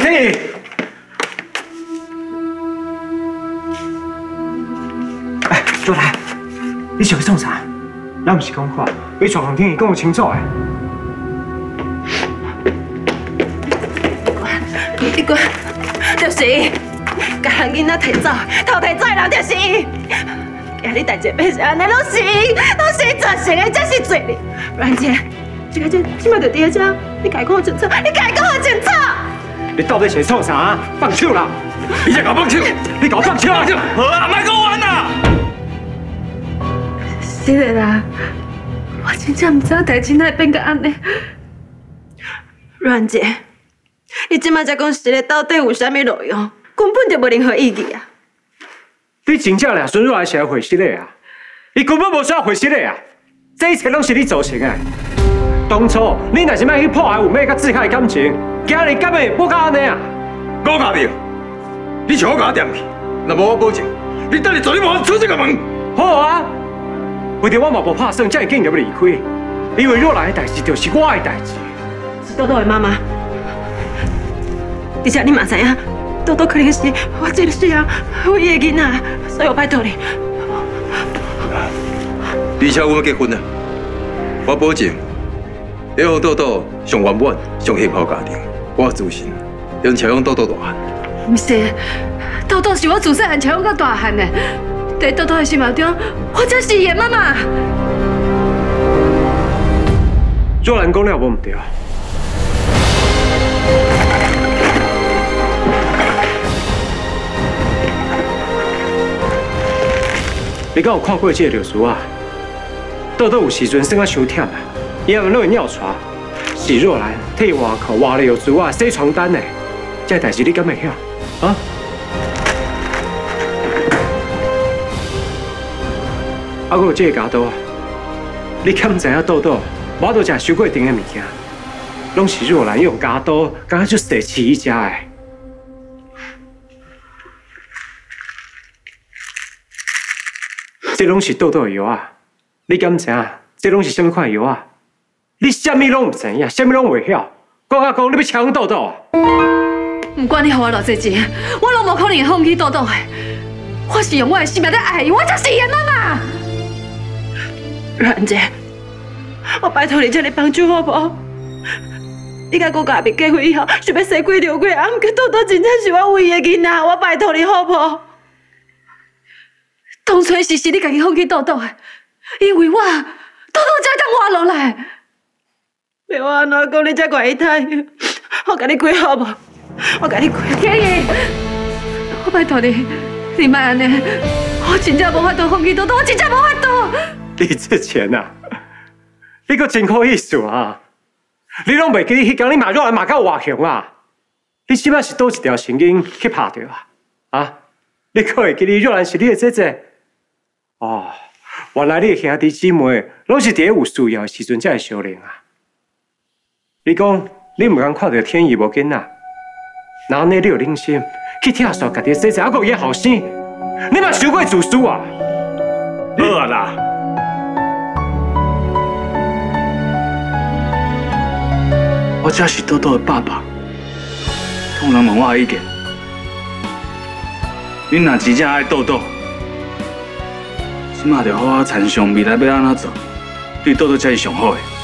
天意。哎，若兰，你想要创啥？咱唔是讲好，要传洪天意讲清楚诶。 你管，就是甲人囡仔提走，偷提走的人就是伊。今日代志变成安尼，拢是造成的，这是罪孽。阮姐，即摆就伫咧遮，你家讲清楚，你家讲清楚。 你到底是创啥？放手啦！你才搞放手！你搞放手啊！好啊，莫讲完啦！ 是的啦，我真正唔知代志哪会变到安尼。阮姐，你即摆才讲实个到底有啥物路用？根本就无任何意义啊！ 你真正俩孙若来是来回失的啊！伊根本无需要回失的啊！这一切拢是你造成的。当初你若是莫去破坏有妹甲志凯的感情，今日敢会无甲安尼啊？ 我家己，你像我甲我掂去，若无我保证，你等你做你无法出这个门。 好啊！为着我嘛无拍算，才会紧就要离开。因为若来的代志就是我的代志。 是豆豆的妈妈，而且你嘛知影，豆豆可能是我这个世上唯一的囡仔，所以我拜托你。 而且我们结婚了，我保证，要让豆豆上圆满、上幸福家庭。我自信，用朝向豆豆大汉。 不是，豆豆是我自细汉朝向到大汉的，在豆豆的心目中，我才是伊的妈妈。 若兰讲了无唔对。你敢有看过这个律师啊？豆豆有时阵算啊伤忝啊，伊也拢会尿床。是若兰替外口换了律师啊，洗床单的，这代志你敢会晓？啊？还有这个家刀啊，你敢唔知影豆豆？我都食收过甜的物件，拢是若兰用家刀，刚刚就射刺伊食的。这拢是豆豆的药啊！你敢唔知影？这拢是什么款药啊？你什么拢唔知影，什么拢袂晓。我甲讲，你要抢豆豆啊！ 不管你给我偌济钱，我拢无可能会放弃豆豆的。我是用我的生命在爱伊，我就是伊的妈妈。阮姐，我拜托你这里帮助好不好？你甲我家己结婚以后，想要生几条过，啊，毋过豆豆真正是我唯一的囡仔，我拜托你好不好？当初是你家己放弃豆豆的，因为我豆豆才当活落来。要我安怎讲你才愿意听？我甲你跪好不？我甲你跪，天意，我拜托你，你莫安尼，我真正无法度放弃豆豆，我真正无法度。 你这钱啊，你个真好意思啊！你拢袂记迄天你骂若兰骂到外雄啊！你即摆是倒一条神经去拍着啊？啊！你可会记得若兰是你的姐姐？哦，原来你的兄弟姊妹拢是伫有需要的时阵才会相认啊！你讲你唔敢看到天意无囡仔，然后呢你有忍心去拆散家己的姐姐，还佫伊后生，你嘛伤过自私啊！ 好啊啦！我才是豆豆的爸爸，通人问我的意见。恁若真正爱豆豆，即马就好好参详未来要安怎做，对豆豆才是上好的。